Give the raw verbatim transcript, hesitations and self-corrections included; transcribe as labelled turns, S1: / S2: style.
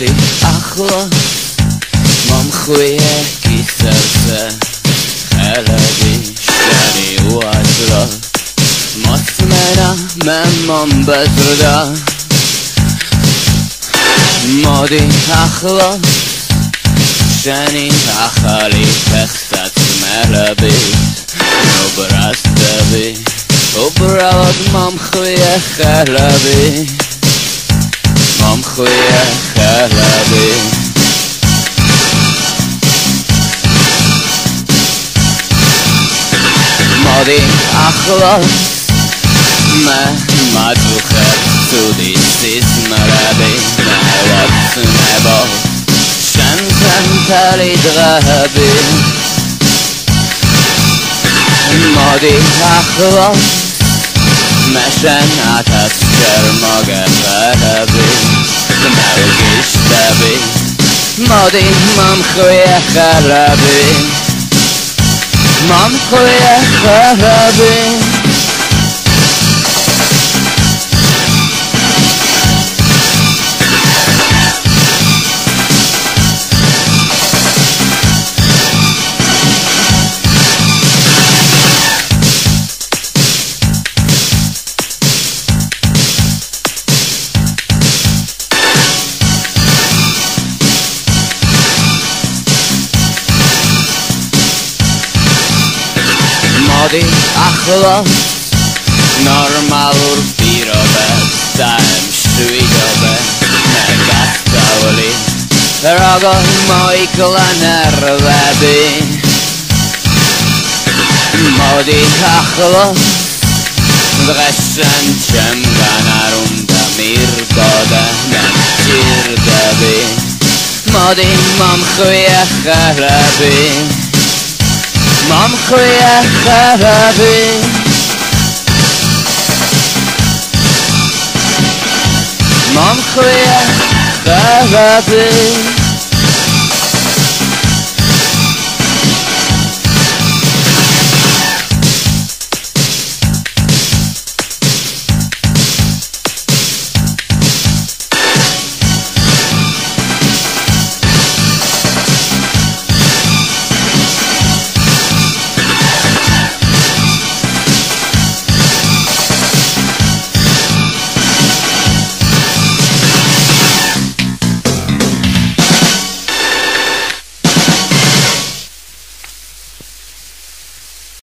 S1: modi Akhlos Mamkhuye kisarse Khalabi shani uazra Masmena memman bezrda modi Akhlos Shani akhali pechsat melabi Obrastabi Obrawad mamkhuye khalabi Mamkhuye khalabi modi Akhlos Ma madukhat sudi sis marabi Nawat nebo Shansan talid ghabi modi Akhlos Mashan atas sharmaga ghabi Margish tabi modi mamkhuye khalabi Mamkhuye khalabi modi Akhlos normalur birobe Daim shuidobe Negastavoli Ragoy moi klanervebi modi Akhlos Dreshen chemganarunda mirgode Nemchirdebi modi mamkhuye khalabi Mamkhuye khalabi Mamkhuye khalabi